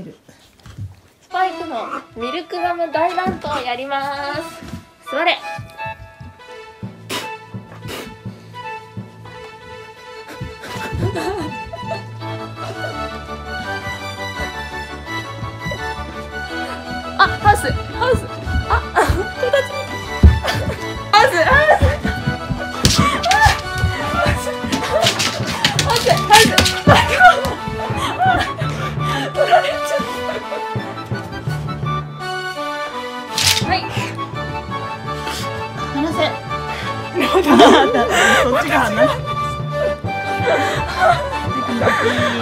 スパイクのミルクガム大乱闘やります。座れ。あ、ハウス、ハウス。あ、友達に。ハウス、ハウス。ハウス、ハウス。取られちゃった。はい。離せ。そっちが離せ。